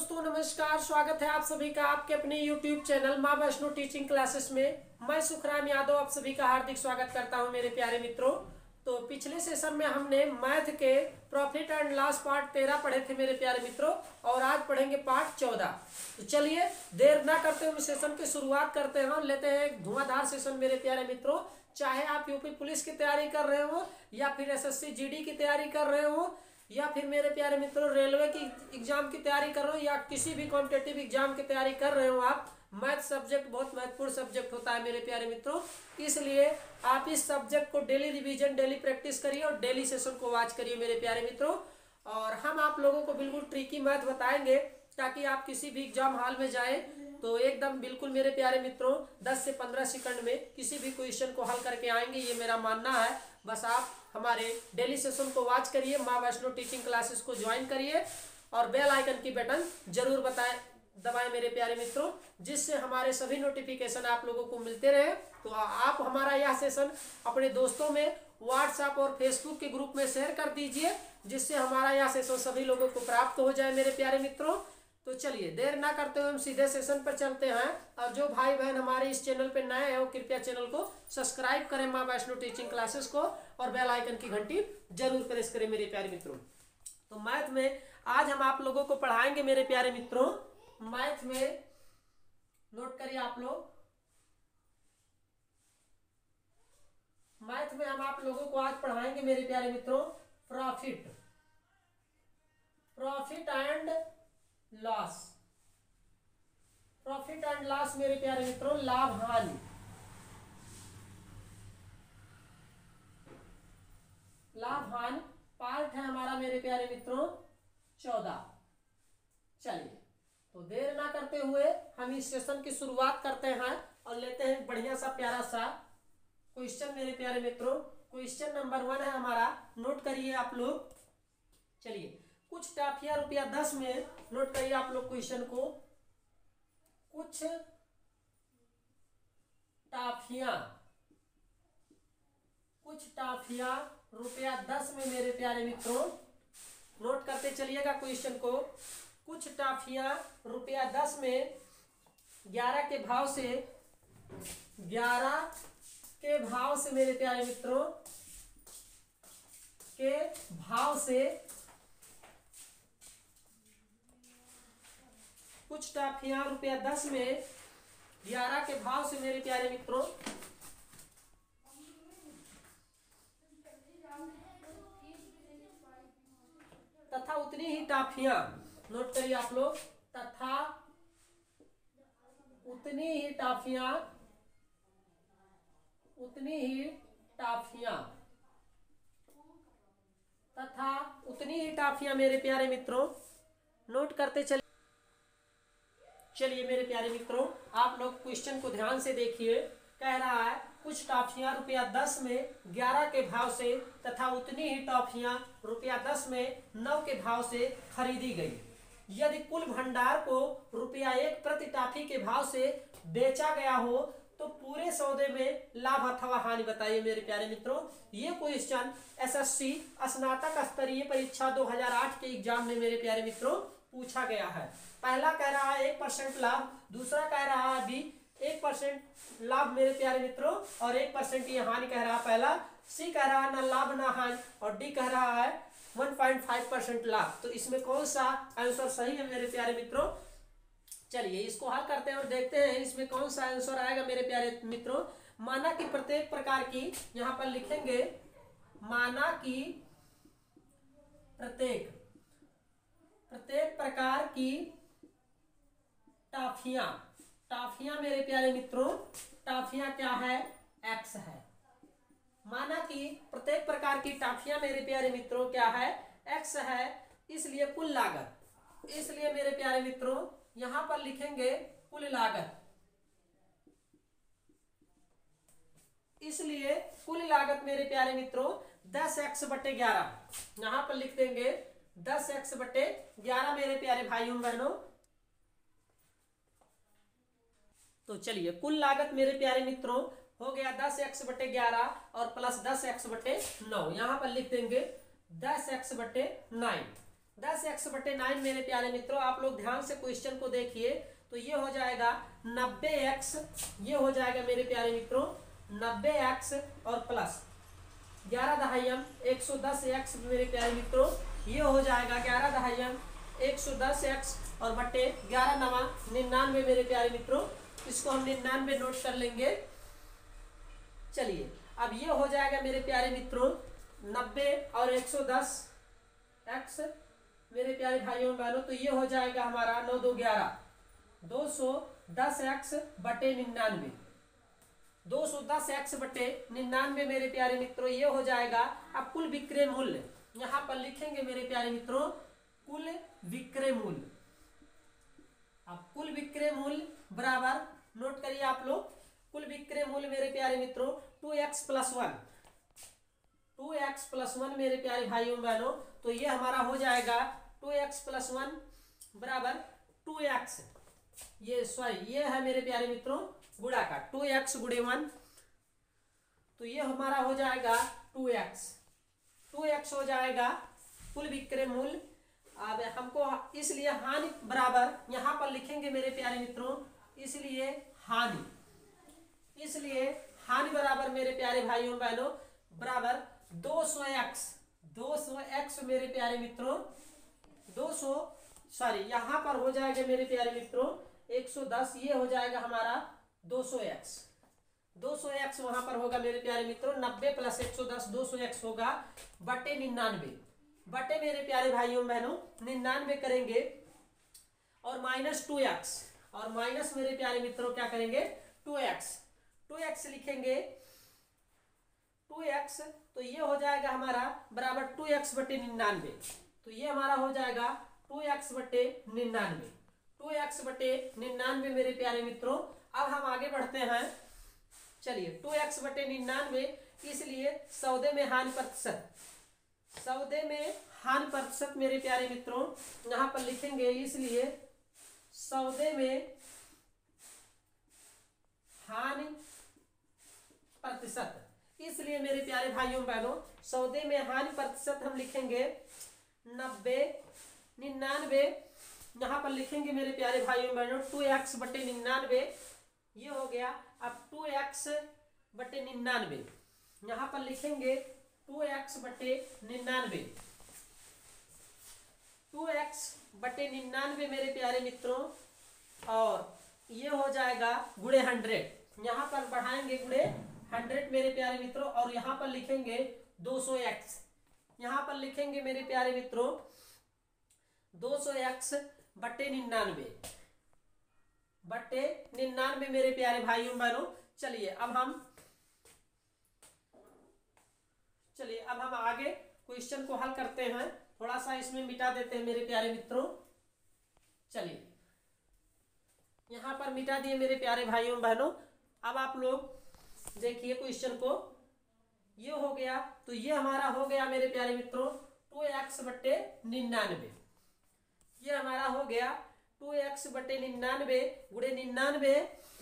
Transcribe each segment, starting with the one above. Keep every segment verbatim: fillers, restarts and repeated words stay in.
दोस्तों नमस्कार, स्वागत है आप सभी का आपके अपने यूट्यूब चैनल माँ वैष्णो टीचिंग क्लासेस में। मैं सुखराम यादव आप सभी का हार्दिक स्वागत करता हूं मेरे प्यारे मित्रों। तो पिछले सेशन में हमने मैथ के प्रॉफिट एंड लॉस पार्ट तेरह पढ़े थे मेरे प्यारे मित्रों, और आज पढ़ेंगे पार्ट चौदह। तो चलिए देर ना करते हुए सेशन की शुरुआत करते हैं और लेते हैं एक धुआंधार सेशन मेरे प्यारे मित्रों। चाहे आप यूपी पुलिस की तैयारी कर रहे हो या फिर एसएससी जीडी की तैयारी कर रहे हो या फिर मेरे प्यारे मित्रों रेलवे की एग्जाम की तैयारी कर रहे हो या किसी भी कॉम्पिटेटिव एग्जाम की तैयारी कर रहे हो, आप मैथ सब्जेक्ट बहुत महत्वपूर्ण सब्जेक्ट होता है मेरे प्यारे मित्रों। इसलिए आप इस सब्जेक्ट को डेली रिवीजन डेली प्रैक्टिस करिए और डेली सेशन को वॉच करिए मेरे प्यारे मित्रों। और हम आप लोगों को बिल्कुल ट्रिकी मैथ बताएंगे ताकि आप किसी भी एग्जाम हॉल में जाए तो एकदम बिल्कुल मेरे प्यारे मित्रों दस से पंद्रह सेकंड में किसी भी क्वेश्चन को हल करके आएंगे, ये मेरा मानना है। बस आप हमारे डेली सेशन को वॉच करिए, माँ वैष्णो टीचिंग क्लासेस को ज्वाइन करिए और बेल आइकन की बटन जरूर बताएं दबाएं मेरे प्यारे मित्रों, जिससे हमारे सभी नोटिफिकेशन आप लोगों को मिलते रहे। तो आप हमारा यह सेशन अपने दोस्तों में व्हाट्सएप और फेसबुक के ग्रुप में शेयर कर दीजिए, जिससे हमारा यह सेशन सभी लोगों को प्राप्त हो जाए मेरे प्यारे मित्रों। तो चलिए देर ना करते हुए हम सीधे सेशन पर चलते हैं। और जो भाई बहन हमारे इस चैनल पे नए हैं वो कृपया चैनल को सब्सक्राइब करें माँ वैष्णो टीचिंग क्लासेस को, और बेल आइकन की घंटी जरूर प्रेस करें मेरे प्यारे मित्रों। तो मैथ में आज हम आप लोगों को पढ़ाएंगे मेरे प्यारे मित्रों। मैथ में नोट करिए आप लोग, मैथ में हम आप लोगों को आज पढ़ाएंगे मेरे प्यारे मित्रों profit profit and loss. Profit and loss मेरे प्यारे मित्रों, लाभ हानि। लाभ हानि पार्ट है हमारा मेरे प्यारे मित्रों चौदह। चलिए तो देर ना करते हुए हम इस सेशन की शुरुआत करते हैं और लेते हैं बढ़िया सा प्यारा सा क्वेश्चन मेरे प्यारे मित्रों। क्वेश्चन नंबर वन है हमारा, नोट करिए आप लोग। चलिए कुछ टाफिया रुपया दस में, नोट करिए आप लोग क्वेश्चन को। कुछ टाफिया कुछ टाफिया रुपया दस में मेरे प्यारे मित्रों, नोट करते चलिएगा क्वेश्चन को। कुछ टाफिया रुपया दस में ग्यारह के भाव से ग्यारह के भाव से मेरे प्यारे मित्रों के भाव से कुछ टाफिया रुपया दस में ग्यारह के भाव से मेरे प्यारे मित्रों तथा उतनी ही टाफिया, नोट करिए आप लोग, तथा उतनी ही टाफिया उतनी ही टाफिया तथा उतनी ही टाफिया मेरे प्यारे मित्रों, नोट करते चलिए। चलिए मेरे प्यारे मित्रों आप लोग क्वेश्चन को ध्यान से देखिए। कह रहा है कुछ टॉफियां रुपया दस में ग्यारह के भाव से तथा उतनी ही टॉफियां रुपया दस में नौ के भाव से खरीदी गई। यदि कुल भंडार को रुपया एक प्रति टॉफी के भाव से बेचा गया हो तो पूरे सौदे में लाभ अथवा हानि बताइए मेरे प्यारे मित्रों। ये क्वेश्चन एसएससी स्नातक स्तरीय परीक्षा दो हज़ार आठ के एग्जाम में मेरे प्यारे मित्रों पूछा गया है। पहला कह रहा है एक परसेंट लाभ, दूसरा कह रहा है अभी एक परसेंट लाभ मेरे प्यारे मित्रों, और एक परसेंट ये हानि कह रहा है पहला। सी कह रहा है ना लाभ ना हानि, और डी कह रहा है वन पॉइंट फाइव परसेंट लाभ। तो इसमें कौन सा आंसर सही है मेरे प्यारे मित्रों? चलिए इसको हल करते हैं और देखते हैं इसमें कौन सा आंसर आएगा मेरे प्यारे मित्रों। माना कि प्रत्येक प्रकार की, यहां पर लिखेंगे माना कि प्रत्येक प्रत्येक प्रकार की टाफियां टाफियां मेरे प्यारे मित्रों, टाफियां क्या है? एक्स है। माना कि प्रत्येक प्रकार की टाफियां मेरे प्यारे मित्रों क्या है? एक्स है। इसलिए कुल लागत, इसलिए मेरे प्यारे मित्रों यहां पर लिखेंगे कुल लागत। इसलिए कुल लागत मेरे प्यारे मित्रों दस एक्स बटे ग्यारह, यहां पर लिख देंगे दस एक्स बटे ग्यारह मेरे प्यारे भाइयों बहनों। तो चलिए कुल लागत मेरे प्यारे मित्रों हो गया दस एक्स बटे ग्यारह और प्लस दस एक्स बटे नौ, यहां पर लिख देंगे दस एक्स बटे नाइन। दस एक्स बटे नाइन मेरे प्यारे मित्रों, आप लोग ध्यान से क्वेश्चन को देखिए। तो ये हो जाएगा नब्बे एक्स, ये हो जाएगा मेरे प्यारे मित्रों नब्बे एक्स और प्लस ग्यारह दहाइयम एक सौ दस एक्स मेरे प्यारे मित्रों, ये हो जाएगा ग्यारह दहाइयम एक सौ दस एक्स और बटे ग्यारह नवा निन्यानवे मेरे प्यारे मित्रों, इसको हम निन्यानवे नोट कर लेंगे। चलिए अब ये हो जाएगा मेरे प्यारे मित्रों नब्बे और एक सौ दस एक्स मेरे प्यारे भाइयों बहनों, तो ये हो जाएगा हमारा नौ दो ग्यारह, दो सौ दस एक्स बटे निन्यानवे, दो सौ दस एक्स बटे निन्यानवे मेरे प्यारे मित्रों, ये हो जाएगा। अब कुल विक्रय मूल्य यहाँ पर लिखेंगे मेरे प्यारे मित्रों, कुल विक्रय मूल्य। अब कुल विक्रय मूल्य बराबर नोट करिए आप लोग, कुल विक्रय मूल्य मेरे प्यारे मित्रों two x plus one, two x plus one मेरे प्यारे भाइयों बहनों, तो ये हमारा हो जाएगा टू एक्स प्लस वन बराबर टू एक्स, ये सॉरी ये है मेरे प्यारे मित्रों गुणा का टू एक्स गुणे वन, तो ये हमारा हो जाएगा टू एक्स, टू एक्स हो जाएगा कुल विक्रय मूल्य। अब हमको इसलिए हानि बराबर यहाँ पर लिखेंगे मेरे प्यारे मित्रों, इसलिए हानि, इसलिए हानि बराबर मेरे प्यारे भाइयों बहनों बराबर दो सौ एक्स, दो सौ एक्स मेरे प्यारे मित्रों, दो सौ सॉरी यहाँ पर हो जाएगा मेरे प्यारे मित्रों एक सौ दस, ये हो जाएगा हमारा दो सौ एक्स, दो सौ एक्स वहां पर होगा मेरे प्यारे मित्रों, नब्बे प्लस एक सौ दस दो सौ एक्स होगा बटे निन्यानवे, बटे मेरे प्यारे भाइयों बहनों निन्यानवे करेंगे और माइनस टू एक्स, और माइनस मेरे प्यारे मित्रों क्या करेंगे टू एक्स, टू एक्स लिखेंगे टू एक्स, तो ये हो जाएगा हमारा बराबर टू एक्स बटे निन्यानवे, तो ये हमारा हो जाएगा टू एक्स बटे निन्यानवे, टू एक्स बटे निन्यानवे मेरे प्यारे मित्रों। अब हम आगे बढ़ते हैं, चलिए टू एक्स बटे निन्यानवे, इसलिए सौदे में हानि प्रतिशत, सौदे में हानि प्रतिशत मेरे प्यारे मित्रों यहाँ पर लिखेंगे, इसलिए सौदे में हानि प्रतिशत, इसलिए मेरे प्यारे भाइयों बहनों सौदे में हानि प्रतिशत हम लिखेंगे नब्बे, निन्यानवे यहाँ पर लिखेंगे मेरे प्यारे भाइयों बहनों टू एक्स बटे निन्यानवे, ये हो गया। अब टू एक्स बटे निन्यानवे यहाँ पर लिखेंगे टू एक्स बटे निन्यानवे, टू एक्स बटे निन्यानवे मेरे प्यारे मित्रों, और ये हो जाएगा गुणे हंड्रेड, यहाँ पर बढ़ाएंगे गुणे हंड्रेड मेरे प्यारे मित्रों, और यहाँ पर लिखेंगे दो सौ एक्स, यहाँ पर लिखेंगे मेरे प्यारे मित्रों दो सौ एक्स बटे निन्यानवे, बटे निन्यानवे मेरे प्यारे भाइयों बहनों। चलिए अब हम चलिए अब हम आगे क्वेश्चन को हल करते हैं, थोड़ा सा इसमें मिटा देते हैं मेरे प्यारे मित्रों। चलिए यहां पर मिटा दिए मेरे प्यारे भाइयों बहनों। अब आप लोग देखिए क्वेश्चन को, ये हो गया, तो ये हमारा हो गया मेरे प्यारे मित्रों टू एक्स बटे निन्यानवे, ये हमारा हो गया टू एक्स बटे निन्यानवे गुणे निन्यानवे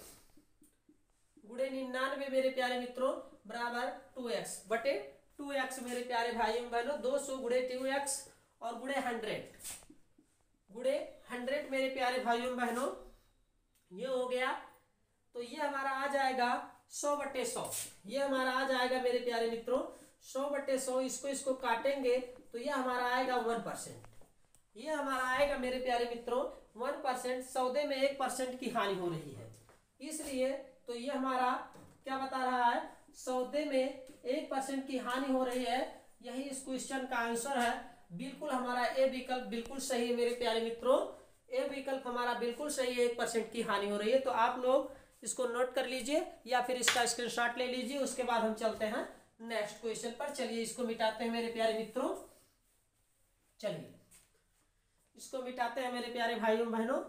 गुणे निन्यानवे मेरे प्यारे मित्रों बराबर टू एक्स बटे टू एक्स मेरे प्यारे भाइयों बहनों, दो सौ गुणे टू एक्स और गुणे हंड्रेड, गुणे हंड्रेड मेरे प्यारे भाइयों बहनों, ये हो गया। तो ये हमारा आ जाएगा सौ बटे सौ, ये हमारा आ जाएगा मेरे प्यारे मित्रों सौ बटे सौ, इसको इसको काटेंगे तो ये हमारा आएगा वन परसेंट, ये हमारा आएगा मेरे प्यारे मित्रों वन परसेंट। सौदे में एक परसेंट की हानि हो रही है, इसलिए तो ये हमारा क्या बता रहा है, सौदे में एक परसेंट की हानि हो रही है, यही इस क्वेश्चन का आंसर है। बिल्कुल हमारा ए विकल्प बिल्कुल सही है मेरे प्यारे मित्रों, ए विकल्प हमारा बिल्कुल सही है, एक परसेंट की हानि हो रही है। तो आप लोग इसको नोट कर लीजिए या फिर इसका स्क्रीनशॉट ले लीजिए, उसके बाद हम चलते हैं नेक्स्ट क्वेश्चन पर। चलिए इसको मिटाते हैं मेरे प्यारे मित्रों, चलिए इसको मिटाते हैं मेरे प्यारे भाइयों बहनों।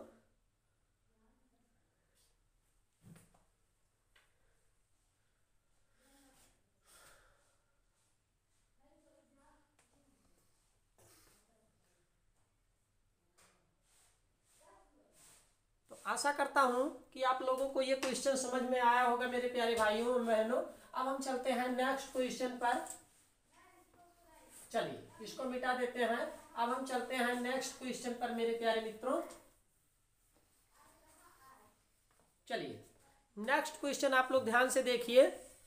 आशा करता हूं कि आप लोगों को ये क्वेश्चन समझ में आया होगा मेरे प्यारे भाइयों और बहनों। अब हम चलते हैं नेक्स्ट क्वेश्चन पर। चलिए इसको मिटा देते हैं। अब हम चलते हैं नेक्स्ट क्वेश्चन पर मेरे प्यारे मित्रों। चलिए नेक्स्ट क्वेश्चन आप लोग ध्यान से देखिए।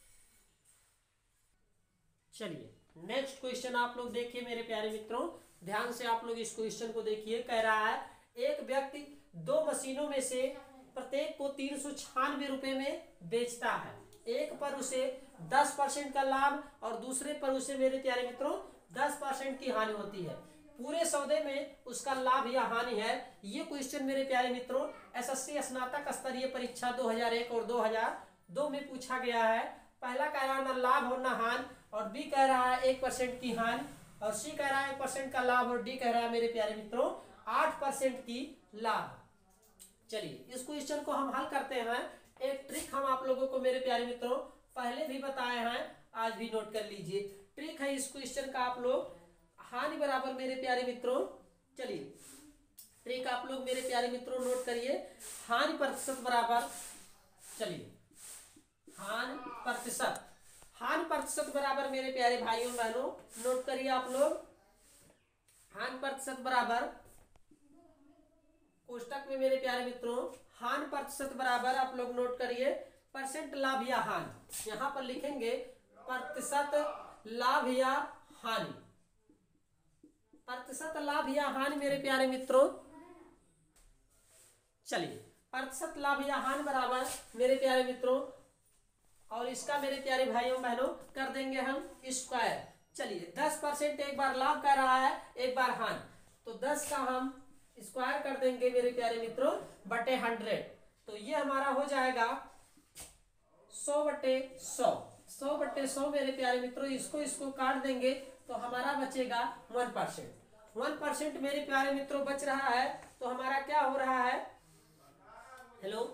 चलिए नेक्स्ट क्वेश्चन आप लोग देखिए मेरे प्यारे मित्रों, ध्यान से आप लोग इस क्वेश्चन को देखिए। कह रहा है एक व्यक्ति दो मशीनों में से प्रत्येक को तीन सौ छियानवे रुपए में बेचता है। एक पर उसे दस परसेंट का लाभ और दूसरे पर उसे मेरे प्यारे मित्रों दस परसेंट की हानि होती है। पूरे सौदे में उसका लाभ या हानि है। ये क्वेश्चन मेरे प्यारे मित्रों एसएससी स्नातक स्तरीय परीक्षा दो हज़ार एक और दो हज़ार दो में पूछा गया है। पहला कह रहा है ना लाभ और ना हानि, और बी कह रहा है एक परसेंट की हानि, और सी कह रहा है एक परसेंट का लाभ, और डी कह रहा है मेरे प्यारे मित्रों आठ परसेंट की लाभ। चलिए इस क्वेश्चन को हम हल करते हैं। एक ट्रिक हम आप लोगों को मेरे प्यारे मित्रों पहले भी बताए हैं, आज भी नोट कर लीजिए। ट्रिक है इस क्वेश्चन का, आप लोग हानि बराबर मेरे प्यारे मित्रों, चलिए ट्रिक आप लोग मेरे प्यारे मित्रों नोट करिए। हानि प्रतिशत बराबर, चलिए हानि प्रतिशत, हानि प्रतिशत बराबर मेरे प्यारे भाइयों बहनों नोट करिए आप लोग। हानि प्रतिशत बराबर कोष्टक में मेरे प्यारे मित्रों हानि प्रतिशत बराबर आप लोग नोट करिए परसेंट लाभ या हानि। यहां पर लिखेंगे प्रतिशत लाभ या हानि, प्रतिशत लाभ या हानि मेरे प्यारे मित्रों। चलिए प्रतिशत लाभ या हानि बराबर मेरे प्यारे मित्रों, और इसका मेरे प्यारे भाइयों बहनों कर देंगे हम स्क्वायर। चलिए दस परसेंट एक बार लाभ कर रहा है एक बार हानि, तो दस का हम स्क्वायर कर देंगे मेरे प्यारे मित्रों बटे हंड्रेड। तो ये हमारा हो जाएगा सौ बटे सौ, सौ बटे सौ मेरे प्यारे मित्रों। इसको इसको काट देंगे तो हमारा बचेगा वन परसेंट। वन परसेंट मेरे प्यारे मित्रों बच रहा है, तो हमारा क्या हो रहा है, हेलो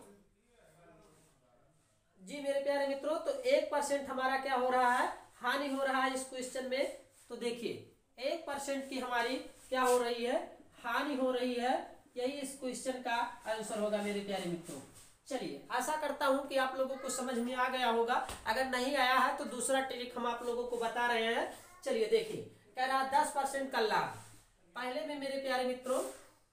जी मेरे प्यारे मित्रों, तो एक परसेंट हमारा क्या हो रहा है, हानि हो रहा है इस क्वेश्चन में। तो देखिए एक परसेंट की हमारी क्या हो रही है, हानि हो रही है। यही इस क्वेश्चन का आंसर होगा मेरे प्यारे मित्रों। चलिए आशा करता हूं कि आप लोगों को समझ में आ गया होगा। अगर नहीं आया है तो दूसरा ट्रिक हम आप लोगों को बता रहे हैं। चलिए देखिए कह रहा है दस परसेंट का लाभ, पहले में मेरे प्यारे मित्रों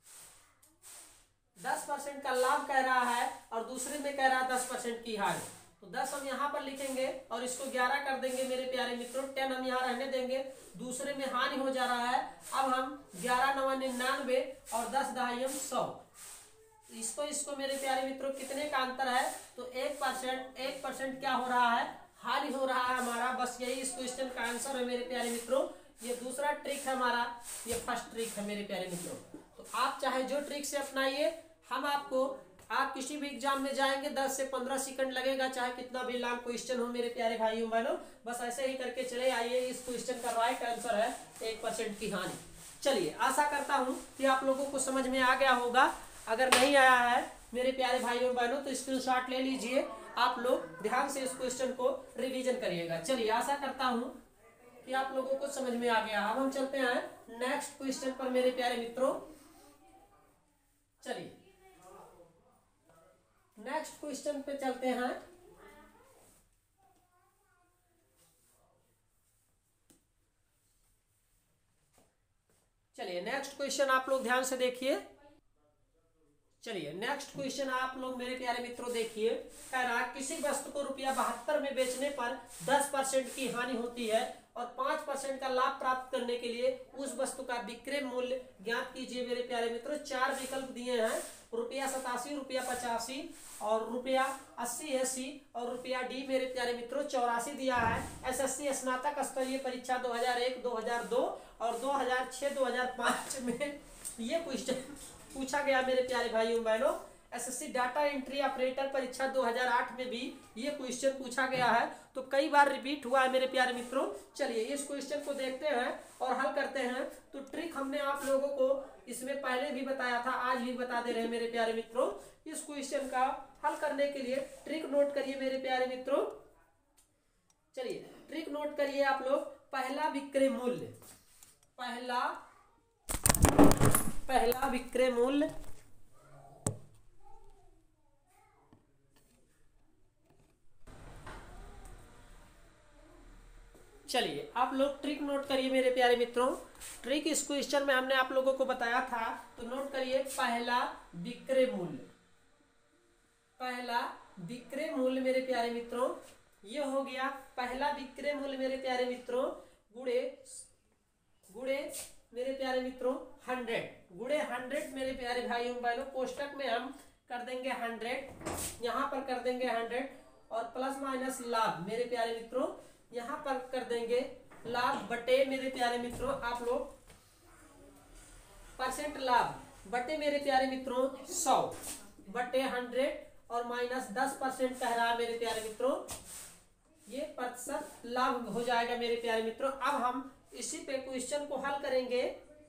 दस परसेंट का लाभ कह रहा है और दूसरे में कह रहा है दस परसेंट की हानि। तो दस हम यहाँ पर लिखेंगे और इसको ग्यारह कर देंगे मेरे प्यारे मित्रों। टेन हम यहाँ रहने देंगे, दूसरे में हानि हो जा रहा है। अब हम ग्यारह नवा निन्यानवे और दस दहाई सौ, इसको इसको मेरे प्यारे मित्रों कितने का अंतर है, तो एक परसेंट, एक परसेंट क्या हो रहा है, हानि हो रहा है हमारा। बस यही इस क्वेश्चन का आंसर है मेरे प्यारे मित्रों। ये दूसरा ट्रिक है हमारा, ये फर्स्ट ट्रिक है मेरे प्यारे मित्रों। तो आप चाहे जो ट्रिक से अपनाइए, हम आपको, आप किसी भी एग्जाम में जाएंगे दस से पंद्रह सेकंड लगेगा, चाहे कितना भी लॉन्ग क्वेश्चन हो मेरे प्यारे भाइयों बहनों, बस ऐसे ही करके चले आइए। इस क्वेश्चन का राइट आंसर है एक परसेंट की हानि। चलिए आशा करता हूं कि आप लोगों को समझ में आ गया होगा। अगर नहीं आया है मेरे प्यारे भाइयों बहनों तो स्क्रीनशॉट ले लीजिए, आप लोग ध्यान से इस क्वेश्चन को रिवीजन करिएगा। चलिए आशा करता हूं कि आप लोगों को समझ में आ गया। अब हम चलते हैं नेक्स्ट क्वेश्चन पर मेरे प्यारे मित्रों। चलिए नेक्स्ट क्वेश्चन पे चलते हैं। चलिए नेक्स्ट क्वेश्चन आप लोग ध्यान से देखिए। चलिए नेक्स्ट क्वेश्चन आप लोग मेरे प्यारे मित्रों देखिए। कह रहा किसी वस्तु को रुपया बहत्तर में बेचने पर दस परसेंट की हानि होती है और पांच परसेंट का लाभ प्राप्त करने के लिए उस वस्तु का विक्रय मूल्य ज्ञात कीजिए। मेरे प्यारे मित्रों चार विकल्प दिए हैं, रुपया सतासी, रुपया पचासी और रुपया अस्सी अस्सी और रुपया डी मेरे प्यारे मित्रों चौरासी दिया है। एसएससी स्नातक स्तरीय परीक्षा दो हज़ार एक, दो हज़ार दो और दो हज़ार छह, दो हज़ार पाँच में ये क्वेश्चन पूछा गया मेरे प्यारे भाइयों बहनों। एसएससी डाटा एंट्री ऑपरेटर परीक्षा दो हज़ार आठ में भी ये क्वेश्चन पूछा गया है, तो कई बार रिपीट हुआ है मेरे प्यारे मित्रों। चलिए इस क्वेश्चन को देखते हैं और हल करते हैं। तो ट्रिक हमने आप लोगों को इसमें पहले भी बताया था, आज भी बता दे रहे हैं मेरे प्यारे मित्रों। इस क्वेश्चन का हल करने के लिए ट्रिक नोट करिए मेरे प्यारे मित्रों। चलिए ट्रिक नोट करिए आप लोग। पहला विक्रय मूल्य, पहला पहला विक्रय मूल्य चलिए आप लोग ट्रिक नोट करिए मेरे प्यारे मित्रों। ट्रिक इस क्वेश्चन में हमने आप लोगों को बताया था, तो नोट करिए। पहला विक्रय मूल्य, पहला विक्रय मूल्य मेरे प्यारे मित्रों, ये हो गया पहला विक्रय मूल्य मेरे प्यारे मित्रों, गुणे गुणे मेरे प्यारे मित्रों हंड्रेड, गुणे हंड्रेड मेरे प्यारे भाइयों बहनों। कोष्टक में हम कर देंगे हंड्रेड, यहाँ पर कर देंगे हंड्रेड, और प्लस माइनस लाभ मेरे प्यारे मित्रों, यहाँ पर कर देंगे लाभ बटे मेरे प्यारे मित्रों आप लोग परसेंट लाभ बटे मेरे प्यारे मित्रों सौ बटे हंड्रेड, और माइनस दस परसेंट कह रहा है मेरे प्यारे मित्रों, ये प्रतिशत लाभ हो जाएगा मेरे प्यारे मित्रों। अब हम इसी पे क्वेश्चन को हल करेंगे,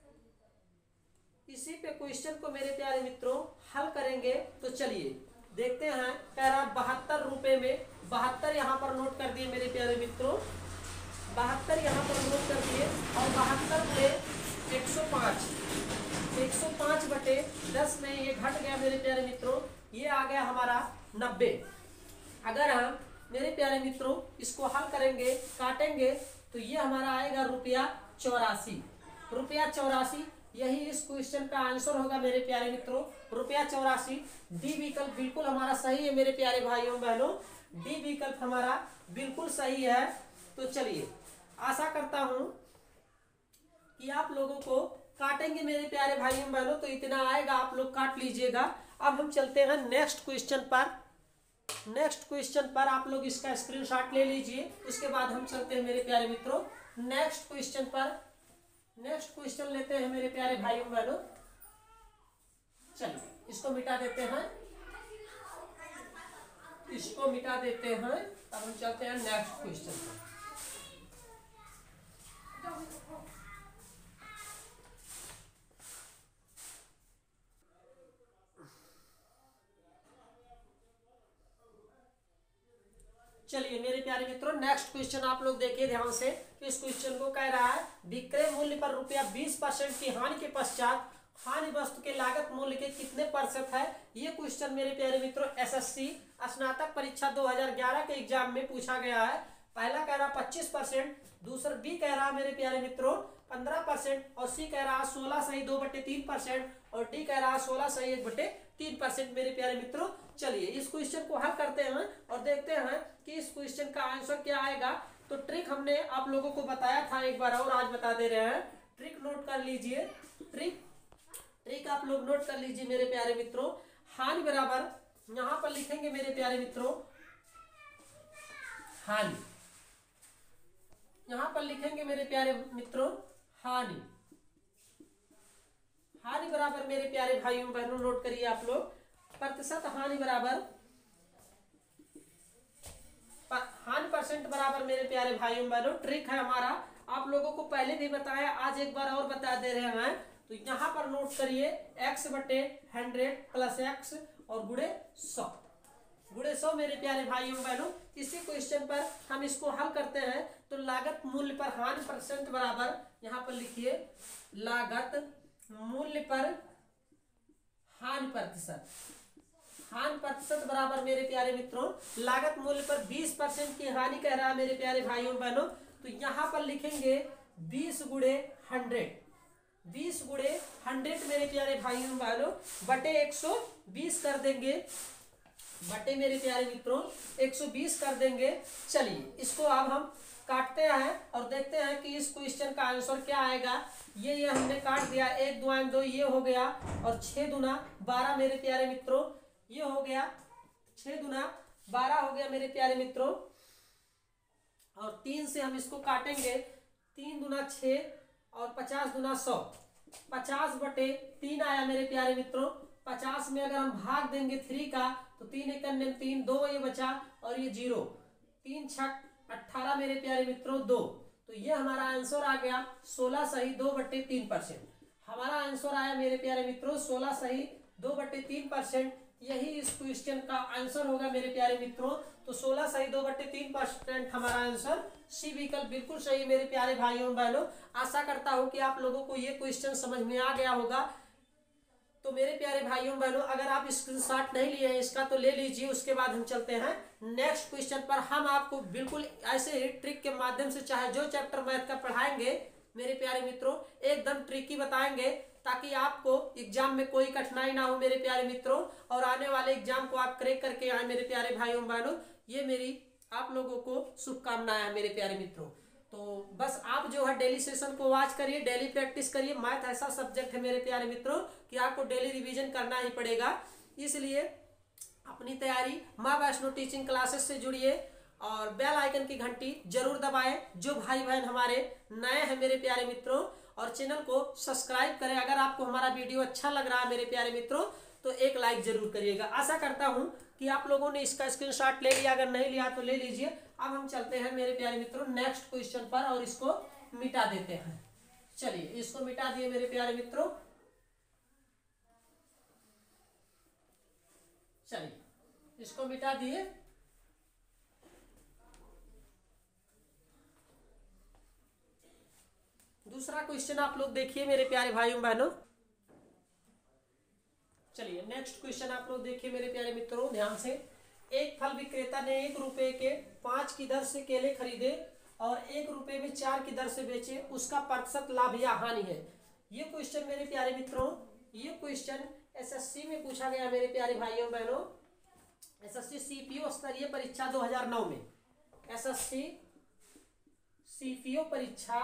इसी पे क्वेश्चन को मेरे प्यारे मित्रों हल करेंगे। तो चलिए देखते हैं। कह रहा बहत्तर रुपए में, बहत्तर यहाँ पर नोट कर दिए मेरे प्यारे मित्रों, बहत्तर यहाँ पर नोट कर दिए, और बहत्तर में एक सौ पाँच, एक सौ पाँच बटे दस में ये घट गया मेरे प्यारे मित्रों, ये आ गया हमारा नब्बे। अगर हम मेरे प्यारे मित्रों इसको हल करेंगे, काटेंगे, तो ये हमारा आएगा रुपया चौरासी, रुपया चौरासी, यही इस क्वेश्चन का आंसर होगा मेरे प्यारे मित्रों, रुपया चौरासी। डी विकल्प बिल्कुल हमारा सही है मेरे प्यारे भाइयों बहनों, डी विकल्प हमारा बिल्कुल सही है। तो चलिए आशा करता हूं कि आप लोगों को काटेंगे मेरे प्यारे भाइयों बहनों, तो इतना आएगा, आप लोग काट लीजिएगा। अब हम चलते हैं नेक्स्ट क्वेश्चन पर, नेक्स्ट क्वेश्चन पर आप लोग इसका स्क्रीनशॉट ले लीजिए, उसके बाद हम चलते हैं मेरे प्यारे मित्रों नेक्स्ट क्वेश्चन पर। नेक्स्ट क्वेश्चन लेते हैं मेरे प्यारे भाइयों बहनों। चलिए इसको मिटा देते हैं, इसको मिटा देते हैं। अब हम चलते हैं नेक्स्ट क्वेश्चन पर। चलिए मेरे प्यारे मित्रों नेक्स्ट क्वेश्चन आप लोग देखिए ध्यान से। इस क्वेश्चन को कह रहा है विक्रय मूल्य पर रुपया बीस परसेंट की हानि के पश्चात हानि वस्तु के लागत मूल्य के कितने प्रतिशत है। ये क्वेश्चन मेरे प्यारे मित्रों एसएससी स्नातक परीक्षा दो हज़ार ग्यारह के एग्जाम में पूछा गया है। पहला कह रहा पच्चीस परसेंट, दूसरा बी कह रहा मेरे प्यारे मित्रों पंद्रह परसेंट, और सी कह रहा सोलह सही दो बटे तीन परसेंट, और डी कह रहा सोलह सही एक बटे तीन परसेंट मेरे प्यारे मित्रों। चलिए इस क्वेश्चन को हल करते हैं और देखते हैं कि इस क्वेश्चन का आंसर क्या आएगा। तो ट्रिक हमने आप लोगों को बताया था एक बार और आज बता दे रहे हैं। ट्रिक नोट कर लीजिए, ट्रिक ट्रिक आप लोग नोट कर लीजिए मेरे प्यारे मित्रों। हानि बराबर यहां पर लिखेंगे मेरे प्यारे मित्रों, हानि यहां पर लिखेंगे मेरे प्यारे मित्रों हानि, हानि बराबर मेरे प्यारे भाइयों बहनों नोट करिए आप लोग, प्रतिशत हानि बराबर, हानि परसेंट बराबर मेरे प्यारे भाइयों बहनों। ट्रिक है हमारा, आप लोगों को पहले भी बताया, आज एक बार और बता दे रहे हैं। तो यहाँ पर नोट करिए x बटे हंड्रेड प्लस एक्स और गुणे सौ, गुणे सौ मेरे प्यारे भाइयों बहनों। इसी क्वेश्चन पर हम इसको हल करते हैं। तो लागत मूल्य पर हानि परसेंट बराबर, यहाँ पर लिखिए लागत मूल्य पर हानि प्रतिशत, हानि प्रतिशत बराबर मेरे प्यारे मित्रों लागत मूल्य पर बीस परसेंट की हानि कह रहा है मेरे प्यारे भाइयों बहनों। तो यहाँ पर लिखेंगे बीस गुणे हंड्रेड, बीस गुणे हंड्रेड मेरे प्यारे भाइयों बहनों बटे एक सौ बीस कर देंगे, बटे मेरे प्यारे मित्रों एक सौ बीस कर देंगे। चलिए इसको अब हम काटते हैं और देखते हैं कि इस क्वेश्चन का आंसर क्या आएगा। ये ये हमने काट दिया, एक दो दो ये हो गया, और छह दुना बारह मेरे प्यारे मित्रों ये हो गया, छह दुना बारह हो गया मेरे प्यारे मित्रों। और तीन से हम इसको काटेंगे, तीन दुना छह और पचास दुना सौ, पचास बटे तीन आया मेरे प्यारे मित्रों। पचास में अगर हम भाग देंगे थ्री का तो तीन एक अन्य तीन, दो ये बचा और ये जीरो, तीन छक अट्ठारह मेरे प्यारे मित्रों दो। तो ये हमारा आंसर आ गया सोलह सही दो बट्टे तीन परसेंट। हमारा आंसर आया मेरे प्यारे मित्रों सोलह सही दो बट्टे तीन परसेंट। यही इस क्वेश्चन का आंसर होगा मेरे प्यारे मित्रों। तो सोलह सही दो बट्टे तीन परसेंट हमारा आंसर, सी विकल्प बिल्कुल सही मेरे प्यारे भाइयों बहनों। आशा करता हूं कि आप लोगों को ये क्वेश्चन समझ में आ गया होगा। तो मेरे प्यारे भाइयों बहनों, अगर आप स्क्रीनशॉट नहीं लिए हैं इसका तो ले लीजिए। उसके बाद हम चलते हैं नेक्स्ट क्वेश्चन पर। हम आपको बिल्कुल ऐसे ही ट्रिक के माध्यम से चाहे जो चैप्टर मैथ का पढ़ाएंगे मेरे प्यारे मित्रों, एकदम ट्रिकी बताएंगे ताकि आपको एग्जाम में कोई कठिनाई ना हो मेरे प्यारे मित्रों, और आने वाले एग्जाम को आप क्रैक करके आए मेरे प्यारे भाइयों बहनों। ये मेरी आप लोगों को शुभकामनाएं हैं मेरे प्यारे मित्रों। तो बस आप जो है डेली सेशन को वॉच करिए, डेली प्रैक्टिस करिए। मैथ ऐसा सब्जेक्ट है मेरे प्यारे मित्रों कि आपको डेली रिवीजन करना ही पड़ेगा, इसलिए अपनी तैयारी माँ वैष्णो टीचिंग क्लासेस से जुड़िए और बेल आइकन की घंटी जरूर दबाएं। जो भाई बहन हमारे नए हैं मेरे प्यारे मित्रों, और चैनल को सब्सक्राइब करें। अगर आपको हमारा वीडियो अच्छा लग रहा है मेरे प्यारे मित्रों तो एक लाइक जरूर करिएगा। आशा करता हूं कि आप लोगों ने इसका स्क्रीनशॉट ले लिया, अगर नहीं लिया तो ले लीजिए। अब हम चलते हैं मेरे प्यारे मित्रों नेक्स्ट क्वेश्चन पर और इसको मिटा देते हैं। चलिए इसको मिटा दिए मेरे प्यारे मित्रों। चलिए इसको मिटा दिए। दूसरा क्वेश्चन आप लोग देखिए मेरे प्यारे भाइयों बहनों। चलिए नेक्स्ट क्वेश्चन आप लोग देखिए मेरे प्यारे मित्रों ध्यान से। एक फल विक्रेता ने एक रुपए के पांच की दर से केले खरीदे और एक रुपए में चार की दर से बेचे, उसका प्रतिशत लाभ या हानि है। ये क्वेश्चन मेरे प्यारे मित्रों, ये क्वेश्चन एसएससी में पूछा गया मेरे प्यारे भाइयों बहनों। एसएससी सीपीओ स्तरीय परीक्षा दो हज़ार नौ में, एसएससी सीपीओ परीक्षा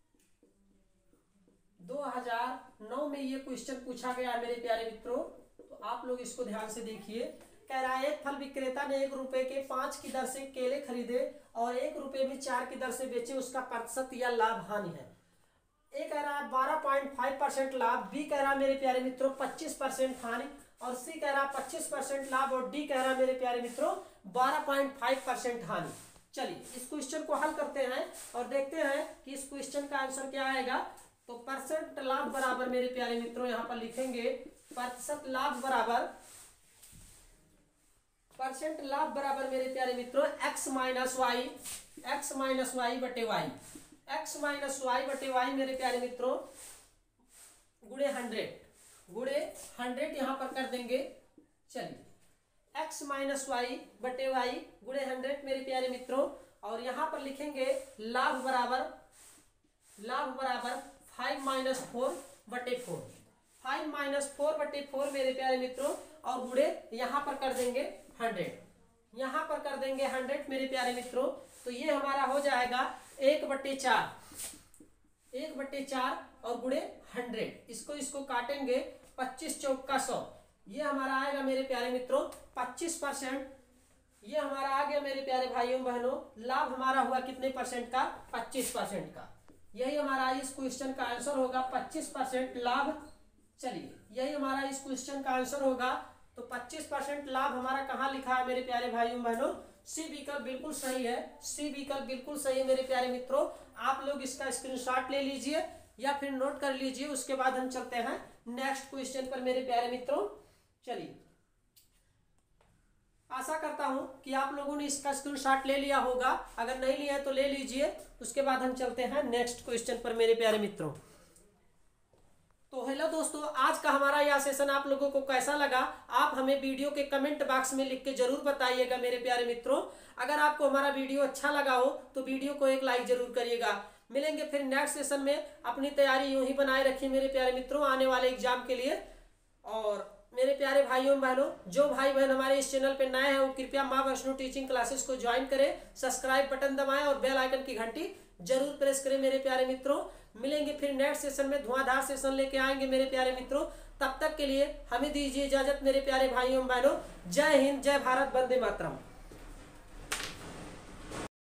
दो हज़ार नौ में ये क्वेश्चन पूछा गया है मेरे प्यारे मित्रों। तो आप लोग इसको ध्यान से देखिए। कह रहा है एक फल विक्रेता ने एक रुपए के पांच की दर से केले खरीदे और एक रुपए में चार की दर से बेचे, उसका प्रतिशत या लाभ हानि है। ए कह रहा है बारह पॉइंट फाइव परसेंट लाभ, बी कह रहा है मेरे प्यारे मित्रों पच्चीस परसेंट हानि, और सी कह रहा है पच्चीस परसेंट लाभ, और डी कह रहा है मेरे प्यारे मित्रों बारह पॉइंट फाइव परसेंट हानि। चलिए इस क्वेश्चन को हल करते हैं और देखते हैं कि इस क्वेश्चन का आंसर क्या आएगा। तो परसेंट लाभ बराबर मेरे प्यारे मित्रों यहां पर लिखेंगे प्रतिशत लाभ बराबर, परसेंट लाभ बराबर मेरे प्यारे मित्रों x minus y, x minus y बटे वाई, एक्स माइनस वाई बटे वाई मेरे प्यारे मित्रों गुणे हंड्रेड, गुणे हंड्रेड यहां पर कर देंगे। चलिए एक्स माइनस वाई बटे वाई गुणे हंड्रेड मेरे प्यारे मित्रों, और यहां पर लिखेंगे लाभ बराबर, लाभ बराबर फाइव माइनस फोर बटे फोर, फाइव माइनस फोर बटे फोर मेरे प्यारे मित्रों, और गुणे यहां पर कर देंगे हंड्रेड, यहां पर कर देंगे हंड्रेड मेरे प्यारे मित्रों। तो ये हमारा हो जाएगा एक बट्टे चार, एक बट्टे चार और गुणे हंड्रेड, इसको इसको काटेंगे पच्चीस चौक का सौ, ये हमारा आएगा मेरे प्यारे मित्रों पच्चीस परसेंट। ये हमारा आ गया मेरे प्यारे भाइयों बहनों। लाभ हमारा हुआ कितने परसेंट का, पच्चीस परसेंट का। यही हमारा इस क्वेश्चन का आंसर होगा पच्चीस परसेंट लाभ। चलिए यही हमारा इस क्वेश्चन का आंसर होगा। तो पच्चीस परसेंट लाभ हमारा कहाँ लिखा है मेरे प्यारे भाइयों बहनों, सी विकल्प बिल्कुल सही है, सी विकल्प बिल्कुल सही है मेरे प्यारे मित्रों। आप लोग इसका स्क्रीनशॉट ले लीजिए या फिर नोट कर लीजिए। उसके बाद हम चलते हैं नेक्स्ट क्वेश्चन पर मेरे प्यारे मित्रों। चलिए आशा करता हूं कि आप लोगों ने इसका स्क्रीनशॉट ले लिया होगा, अगर नहीं लिया है तो ले लीजिए। उसके बाद हम चलते हैं नेक्स्ट क्वेश्चन पर मेरे प्यारे मित्रों। तो हेलो दोस्तों, आज का हमारा यह सेशन आप लोगों को कैसा लगा आप हमें वीडियो के कमेंट बॉक्स में लिख के जरूर बताइएगा मेरे प्यारे मित्रों। अगर आपको हमारा वीडियो अच्छा लगा हो तो वीडियो को एक लाइक जरूर करिएगा। मिलेंगे फिर नेक्स्ट सेशन में। अपनी तैयारी यूं ही बनाए रखिए मेरे प्यारे मित्रों आने वाले एग्जाम के लिए। और मेरे प्यारे भाइयों बहनों, जो भाई बहन हमारे इस चैनल पे नए हैं वो कृपया माँ वैष्णो टीचिंग क्लासेस को ज्वाइन करें, सब्सक्राइब बटन दबाएं और बेल आइकन की घंटी जरूर प्रेस करें मेरे प्यारे मित्रों। मिलेंगे फिर नेक्स्ट सेशन में, धुआंधार सेशन लेके आएंगे मेरे प्यारे मित्रों। तब तक के लिए हमें दीजिए इजाजत मेरे प्यारे भाइयों बहनों। जय हिंद, जय भारत, वंदे मातरम।